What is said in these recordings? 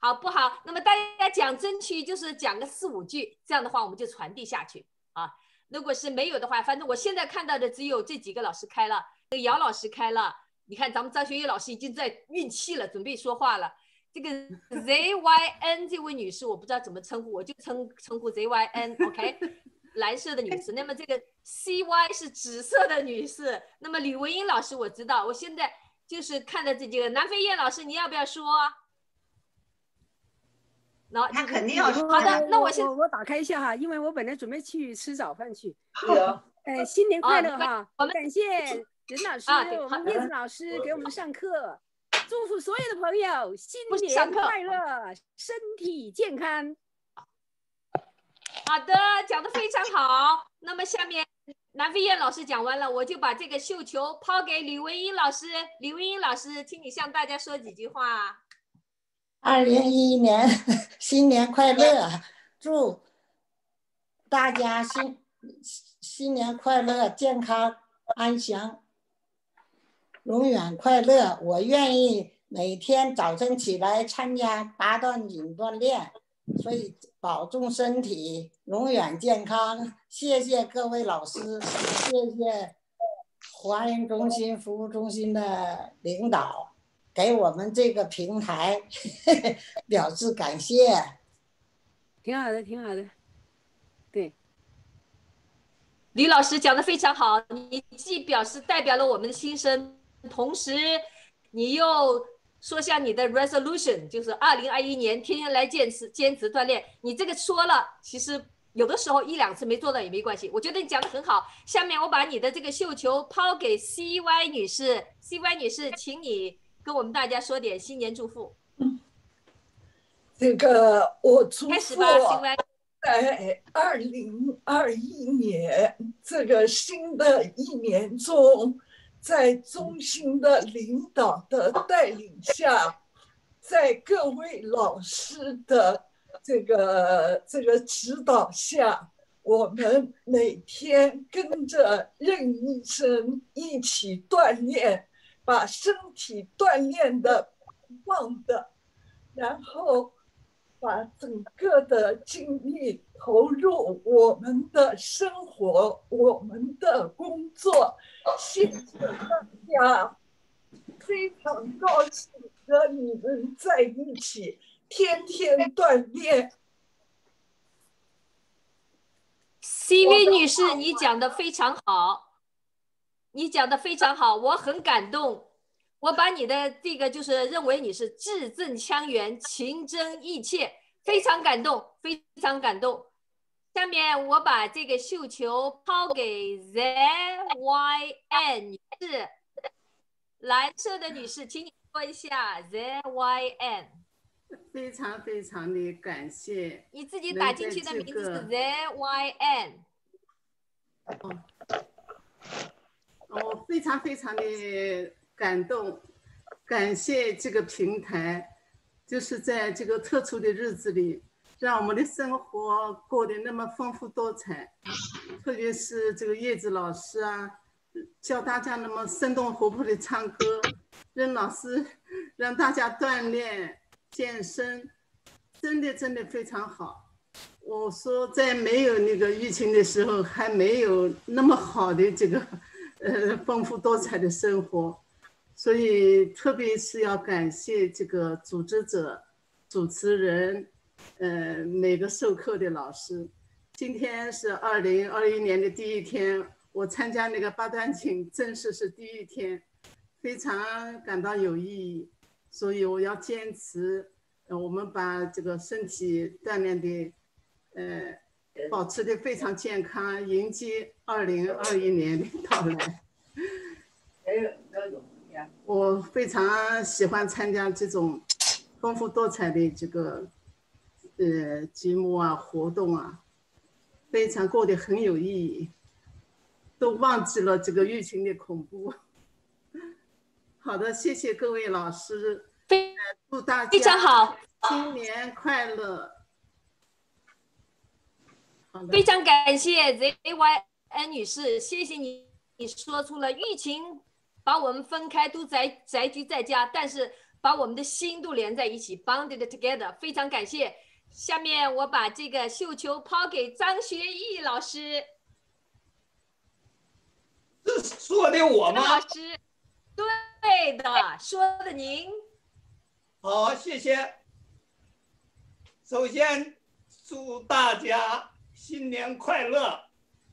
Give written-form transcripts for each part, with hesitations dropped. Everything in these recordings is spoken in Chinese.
好不好？那么大家讲争取就是讲个4、5句，这样的话我们就传递下去啊。如果是没有的话，反正我现在看到的只有这几个老师开了，那个姚老师开了，你看咱们张学月老师已经在运气了，准备说话了。这个 ZYN 这位女士我不知道怎么称呼，我就称呼 ZYN，OK， 蓝色的女士。那么这个 CY 是紫色的女士。那么吕文英老师我知道，我现在就是看的这几个。南飞燕老师你要不要说？ 他肯定要说。 好的，那我打开一下哈，因为我本来准备去吃早饭去。 好， 新年快乐哈！ 我们感谢任老师、我们叶子老师给我们上课，祝福所有的朋友新年快乐，身体健康。 好的，讲得非常好。那么下面南飞燕老师讲完了，我就把这个绣球抛给吕文英老师。吕文英老师，请你向大家说几句话。 2011年新年快乐，祝大家新年快乐，健康安详，永远快乐。我愿意每天早晨起来参加8段锦锻炼，所以保重身体，永远健康。谢谢各位老师，谢谢华人中心服务中心的领导给我们这个平台表示感谢。 挺好的，挺好的。对， 吕老师讲得非常好，你既代表了我们的心声，同时你又说下你的 resolution， 就是2021年天天来坚持锻炼。你这个说了，其实有的时候1、2次没做到也没关系。我觉得你讲得很好。下面我把你的这个绣球抛给 CY 女士。CY 女士，请你跟我们大家说点新年祝福。 这个我祝福开始吧，CY。 在2021年这个新的一年中，在中心的领导的带领下，在各位老师的这个指导下，我们每天跟着任医生一起锻炼，把身体锻炼的棒的，然后把整个的精力投入我们的生活，我们的工作。谢谢大家，非常高兴和你们在一起，天天锻炼。 CV 女士，你讲得非常好，你讲得非常好，我很感动。我把你的这个就是认为你是字正腔圆、情真意切，非常感动，非常感动。下面我把这个绣球抛给 ZYN 女士，蓝色的女士，请你说一下 ZYN。 非常非常的感谢。 你自己打进去的名字是 ZYN。 我非常非常的感动，感谢这个平台，就是在这个特殊的日子里，让我们的生活过得那么丰富多彩。特别是这个叶子老师啊，教大家那么生动活泼的唱歌，任老师让大家锻炼健身，真的非常好。我说在没有那个疫情的时候，还没有那么好的这个丰富多彩的生活。所以特别是要感谢这个组织者、主持人，每个授课的老师。今天是2021年的第一天，我参加那个8段锦正式是第一天，非常感到有意义，所以我要坚持，我们把这个身体锻炼的，保持的非常健康，迎接2021年的到来。我非常喜欢参加这种丰富多彩的这个节目啊、活动啊，非常过得很有意义，都忘记了这个疫情的恐怖。好的，谢谢各位老师，祝大家非常好， 新年快乐。 非常感谢 ZYN 女士，谢谢你说出了疫情把我们分开，都宅居在家，但是把我们的心都连在一起 ，bonded together， 非常感谢。下面我把这个绣球抛给张学义老师。 是说的我吗？ 张老师，对的，说的您。 好，谢谢。首先祝大家新年快乐。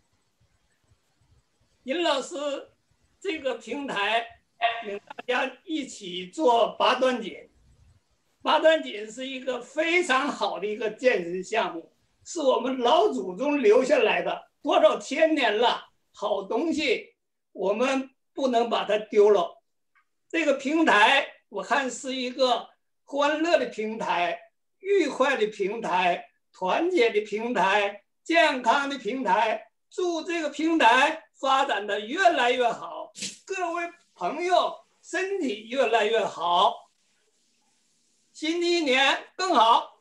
尹老师这个平台领大家一起做八段锦。八段锦是一个非常好的一个健身项目，是我们老祖宗留下来的多少千年了，好东西我们不能把它丢了。这个平台我看是一个欢乐的平台，愉快的平台，团结的平台，健康的平台。祝这个平台发展的越来越好，各位朋友身体越来越好，新的一年更好。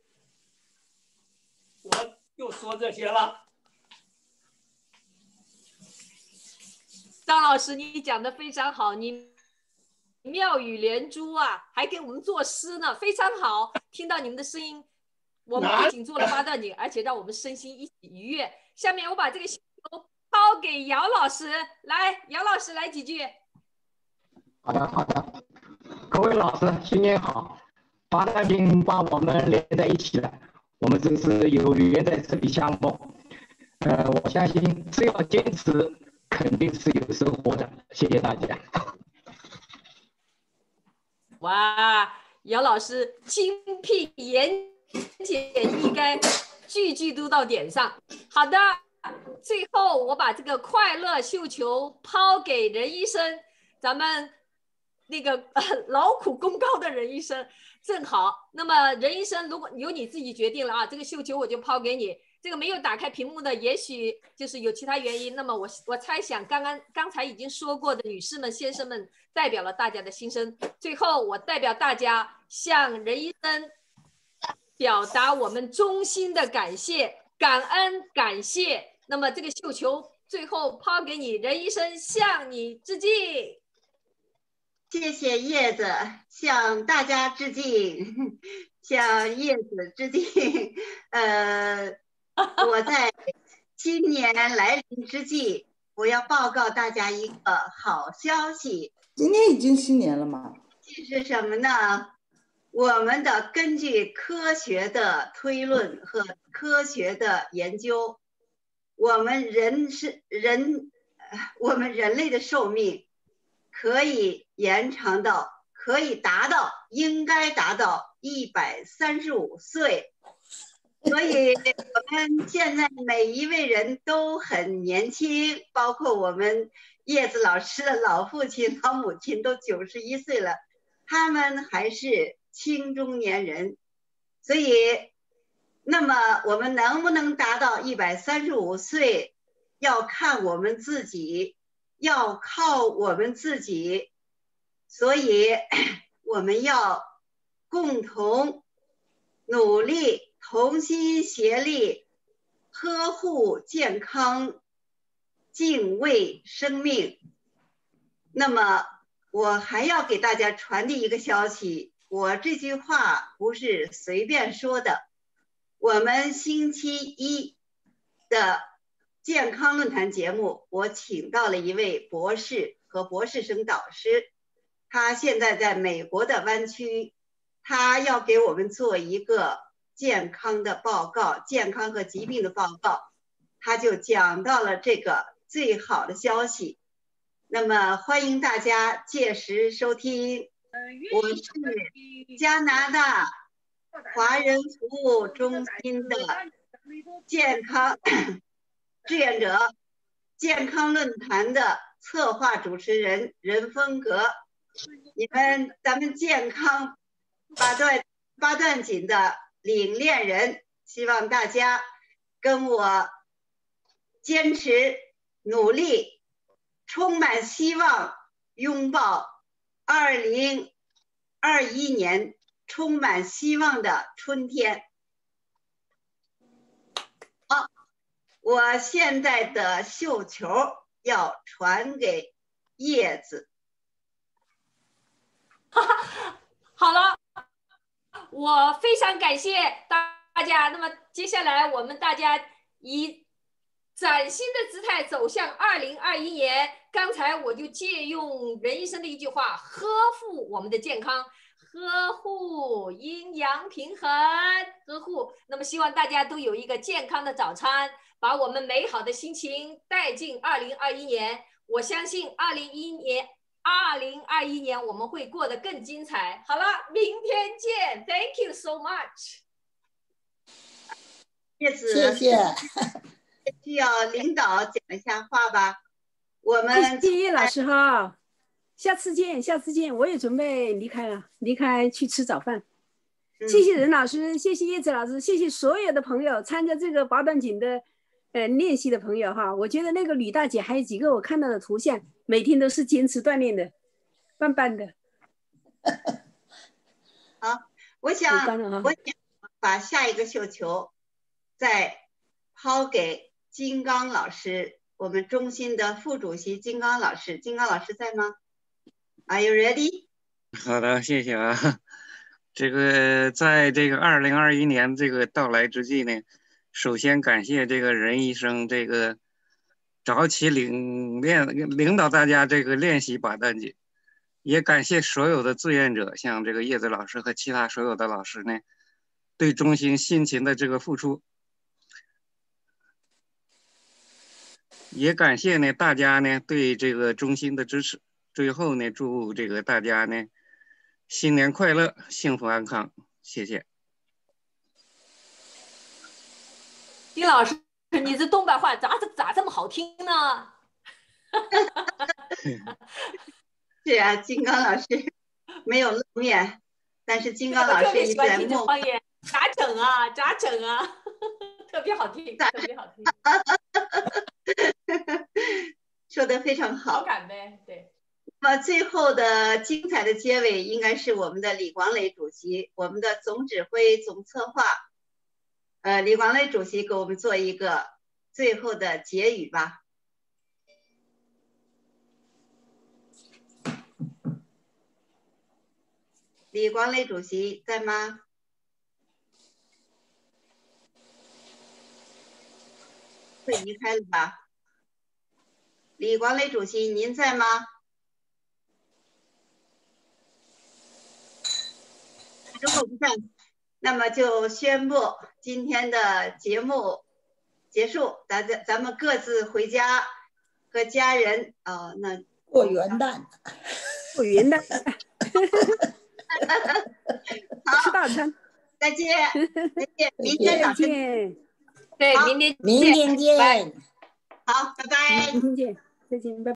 我就说这些了。 张老师，你讲的非常好，你妙语连珠啊，还给我们作诗呢，非常好。听到你们的声音，我们不仅做了八段锦，而且让我们身心一起愉悦。下面我把这个球抛给姚老师，来，姚老师来几句。 好的，好的，各位老师新年好。八段锦把我们连在一起了，我们真是有缘在这里相逢。我相信只要坚持，肯定是有收获的。谢谢大家。 哇，姚老师精辟言简意赅，句句都到点上。好的，最后我把这个快乐绣球抛给任医生，咱们那个劳苦功高的任医生正好。那么任医生，如果由你自己决定了啊，这个绣球我就抛给你。这个没有打开屏幕的，也许就是有其他原因。那么我猜想，刚才已经说过的女士们、先生们，代表了大家的心声。最后，我代表大家向任医生表达我们衷心的感谢、感恩、感谢。那么这个绣球最后抛给你，任医生向你致敬。 谢谢叶子，向大家致敬，向叶子致敬。我在新年来临之际，我要报告大家一个好消息。 今年已经新年了吗？ 这是什么呢？我们的根据科学的推论和科学的研究，我们人类的寿命可以延长到，应该达到135岁。所以我们现在每一位人都很年轻，包括我们叶子老师的老父亲、老母亲都91岁了，他们还是青中年人。所以，那么我们能不能达到135岁，要看我们自己，要靠我们自己。所以，我们要共同努力，同心协力，呵护健康，敬畏生命。那么我还要给大家传递一个消息，我这句话不是随便说的。我们星期一的健康论坛节目，我请到了一位博士和博士生导师，他现在在美国的湾区，他要给我们做一个健康的报告，健康和疾病的报告，他就讲到了这个最好的消息。那么欢迎大家届时收听。我是加拿大华人服务中心的健康志愿者，健康论坛的策划主持人任风格。咱们健康八段锦的领练人，希望大家跟我坚持努力，充满希望，拥抱2021年充满希望的春天。好，我现在的绣球要传给叶子。 好了，我非常感谢大家。那么接下来我们大家以崭新的姿态走向2021年。刚才我就借用任医生的一句话：呵护我们的健康，呵护阴阳平衡，呵护。那么希望大家都有一个健康的早餐，把我们美好的心情带进2021年。我相信2021年我们会过得更精彩。好了，明天见 ，Thank you so much。 谢谢。需要领导讲一下话吧。我们谢谢老师哈，下次见，下次见。我也准备离开了，离开去吃早饭。谢谢任老师，谢谢叶子老师，谢谢所有的朋友参加这个八段锦的练习的朋友哈。我觉得那个吕大姐还有几个我看到的图像，每天都是坚持锻炼的，棒棒的。 好，我想把下一个绣球再抛给金刚老师，我们中心的副主席金刚老师。金刚老师在吗 ？Are you ready？ 好的，谢谢啊。这个在这个2021年这个到来之际呢，首先感谢这个任医生这个早起领导大家这个练习八段锦，也感谢所有的志愿者，像这个叶子老师和其他所有的老师呢，对中心辛勤的这个付出。也感谢呢大家呢对这个中心的支持。最后呢，祝这个大家呢新年快乐，幸福安康，谢谢。 丁老师，你这东北话咋这么好听呢？ 是啊，金刚老师没有露面，但是金刚老师一直在默默。 咋整啊？咋整啊？特别好听，特别好听。 说得非常好。 好感呗，对。 那么最后的精彩的结尾应该是我们的李广磊主席，我们的总指挥、总策划，李广磊主席给我们做一个最后的结语吧。李广磊主席在吗？会离开了吧？李广磊主席，您在吗？如果不在，那么就宣布今天的节目结束，咱们各自回家和家人那过元旦， 过元旦， 好， 吃大餐， 再见，再见，明天早上见， 对，明天见， 明天见， 好，拜拜， 明天见，再见，拜拜。